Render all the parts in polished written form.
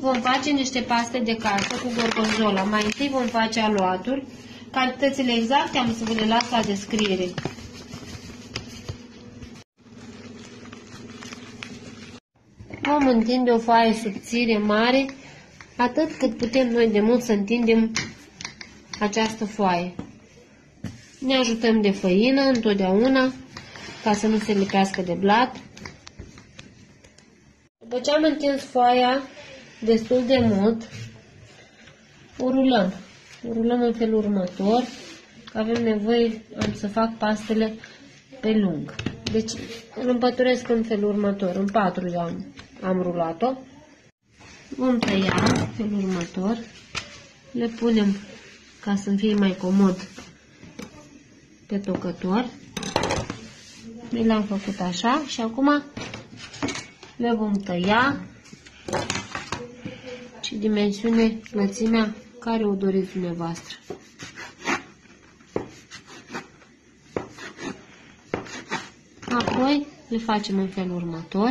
Vom face niște paste de casă cu gorgonzola. Mai întâi vom face aluatul. Cantitățile exacte am să vă le las la descriere. Vom întinde o foaie subțire mare, atât cât putem noi de mult să întindem această foaie. Ne ajutăm de făină întotdeauna, ca să nu se lipească de blat. După ce am întins foaia destul de mult, o rulăm. O rulăm în felul următor, că avem nevoie, am să fac pastele pe lung. Deci îl împăturesc în felul următor, în 4 eu am rulat-o. Vom tăia în felul următor, le punem ca să fie mai comod pe tocător. Le-am făcut așa și acum le vom tăia și dimensiune, lățimea care o doriți dumneavoastră. Apoi le facem în felul următor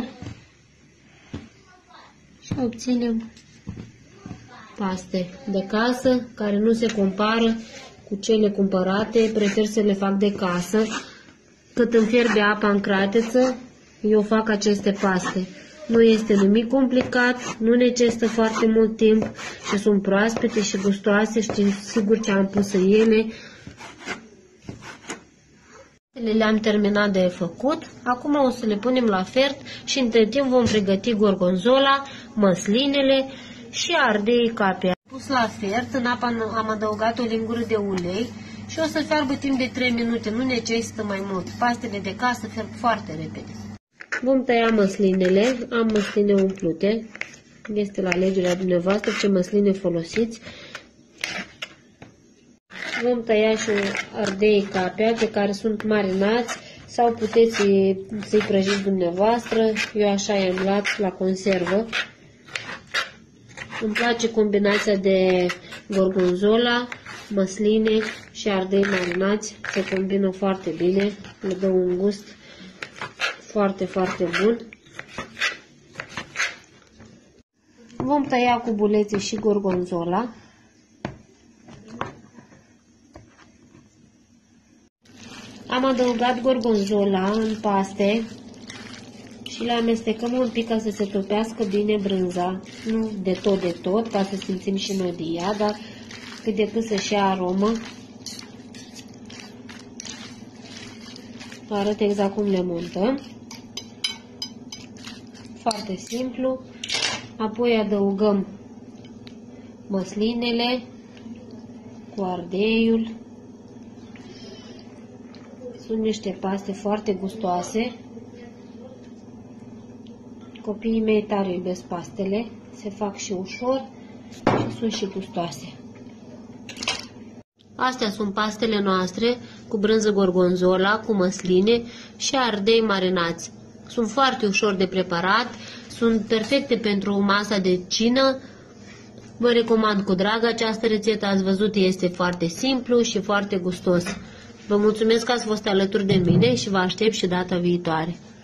și obținem paste de casă care nu se compară cu cele cumpărate. Prefer să le fac de casă. Cât îmi fierbe apa în crateță, eu fac aceste paste. Nu este nimic complicat, nu necesită foarte mult timp și sunt proaspete și gustoase, știm sigur ce am pus în ele. Le-am terminat de făcut, acum o să le punem la fert și între timp vom pregăti gorgonzola, măslinele și ardei capia. Pus la fert, în apă am adăugat o lingură de ulei și o să fiarbă timp de 3 minute, nu necesită mai mult. Pastele de casă fierb foarte repede. Vom tăia măslinele, am măsline umplute, este la alegerea dumneavoastră ce măsline folosiți. Vom tăia și ardei capia pe care sunt marinați sau puteți să-i prăjiți dumneavoastră, eu așa i-am luat la conservă. Îmi place combinația de gorgonzola, măsline și ardei marinați, se combină foarte bine, le dă un gust foarte, foarte bun. Vom tăia cu bulețe și gorgonzola. Am adăugat gorgonzola în paste și le amestecăm un pic ca să se topească bine brânza. Nu de tot, ca să simțim și noi de ea, dar cât de cât să-și ia aromă. Vă arăt exact cum le montăm. Foarte simplu. Apoi adăugăm măslinele cu ardeiul. Sunt niște paste foarte gustoase. Copiii mei tare iubesc pastele. Se fac și ușor și sunt și gustoase. Astea sunt pastele noastre cu brânză gorgonzola, cu măsline și ardei marinați. Sunt foarte ușor de preparat, sunt perfecte pentru masa de cină. Vă recomand cu drag această rețetă, ați văzut, este foarte simplu și foarte gustos. Vă mulțumesc că ați fost alături de mine și vă aștept și data viitoare.